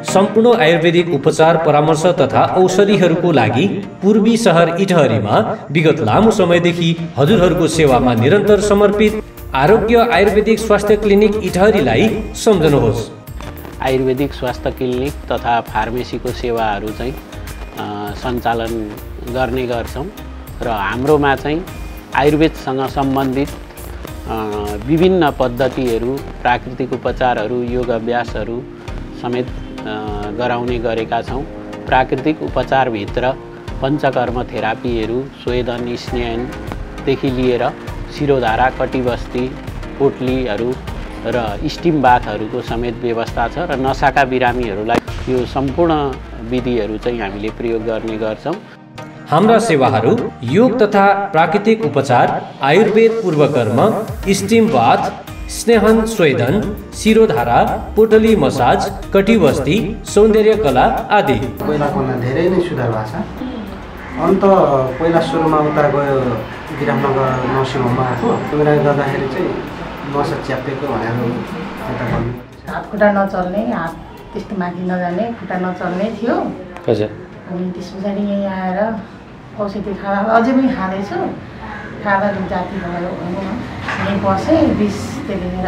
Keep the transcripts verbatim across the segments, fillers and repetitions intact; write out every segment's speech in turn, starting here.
सम्पूर्ण आयुर्वेदिक उपचार परामर्श तथा औषधिहरूको लागि पूर्वी सहर इटहरीमा विगत लामो समयदेखि हजुरहरूको सेवामा निरन्तर समर्पित आरोग्य आयुर्वेदिक स्वास्थ्य क्लिनिक इटहरीलाई सम्झनुहोस्। आयुर्वेदिक स्वास्थ्य क्लिनिक तथा फार्मेसीको सेवाहरू चाहिँ सञ्चालन गर्ने गर्छौं र हाम्रोमा चाहिँ आयुर्वेदसँग सम्बन्धित विभिन्न पद्धतिहरू, प्राकृतिक उपचारहरू, योग अभ्यासहरू समेत गराउने गरेका छौं। प्राकृतिक उपचारभित्र पञ्चकर्म थेरापीहरू, स्वेदन, स्नेहनदेखि लिएर शिरोधारा, कटिबस्ती, पोटलीहरू र स्टिम बाथहरूको समेत व्यवस्था छ र नसाका बिरामीहरूलाई यो सम्पूर्ण विधिहरू चाहिँ हामीले प्रयोग गर्ने गर्छौं। हाम्रा सेवाहरू योग तथा प्राकृतिक उपचार, आयुर्वेद पूर्वकर्म, स्टिम बाथ, स्नेहन, स्वेदन, शिरोधारा, पोटली मसाज, कटिबस्ती, सौन्दर्य कला आदि। पहिलाको धेरै नै सुधार भएको छ। अन्त पहिला सुरुमा उता गयो विरामनगर नर्सिङ होममा आएको, बिरामी गर्दाखेरि चाहिँ नसा च्यापेको भनेर उता भन्नु। हात खुट्टा नचल्ने, हात त्यस्तो माथि नजाने, खुट्टा नचल्ने थियो। हजुर। अनि त्यस पछाडि यहीँ आएर औषधि खाँदा अझै पनि खाँदैछु। खाँदा जाति भयो भनौँ न, यहीँ बसेँ बिस त्यतिखेर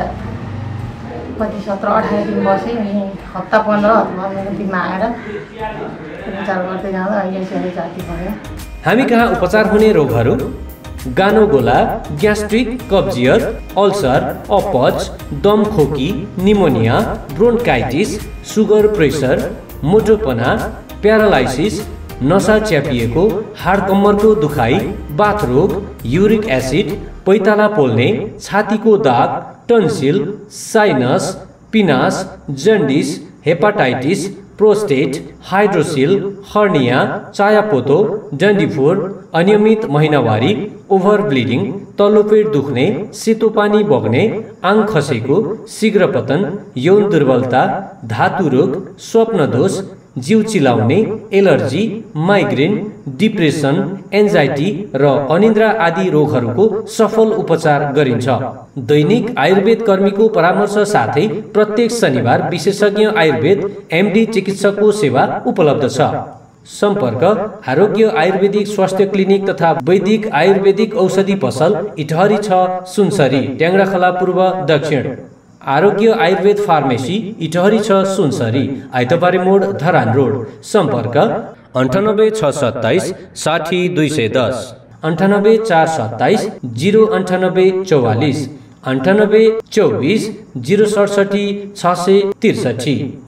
कति सत्र अठार दिन बसेँ। यहीँ हप्ता पन्ध्र हप्ता दिनमा आएर उपचार गर्दै जाँदा अहिले चाहिँ जाति भयो। हामी कहाँ उपचार हुने रोगहरू गानो गोला, ग्यास्ट्रिक, कब्जियत, अल्सर, अपच, दम खोकी, निमोनिया, ब्रोन्काइटिस, सुगर, प्रेसर, मोटोपना, प्यारालाइसिस, नसा च्यापिएको, हाड कम्मरको दुखाइ, बाथरोग, युरिक एसिड, पैताला पोल्ने, छातीको दाग, टन्सिल, साइनस, पिनास, jaundice, hepatitis, prostate, hydrocele, hernia, चायापोतो, डन्डीफोर, अनियमित महिनावारी, ओभर ब्लिडिङ, तल्लो पेट दुख्ने, सेतो पानी बग्ने, आङ खसेको, शीघ्र पतन, यौन दुर्बलता, धातु रोग, स्वप्न दोष, जिउ चिलाउने, एलर्जी, माइग्रेन, डिप्रेसन, एन्जाइटी र अनिद्रा आदि रोगहरूको सफल उपचार गरिन्छ। दैनिक आयुर्वेद कर्मीको परामर्श साथै प्रत्येक शनिबार विशेषज्ञ आयुर्वेद एमडी चिकित्सकको सेवा उपलब्ध छ। सम्पर्क आरोग्य आयुर्वेदिक स्वास्थ्य क्लिनिक तथा वैदिक आयुर्वेदिक औषधि पसल इटहरी छ, सुनसरी, ट्याङ्ग्राखला पूर्व दक्षिण। आरोग्य आयुर्वेद फार्मेसी इटहरी छ, सुनसरी, आइतबारे मोड, धरान रोड। सम्पर्क अन्ठानब्बे छ सत्ताइस साठी दुई सय दस, अन्ठानब्बे चार सत्ताइस जिरो अन्ठानब्बे चौवालिस, अन्ठानब्बे चौबिस जिरो सडसठी छ सय त्रिसठी।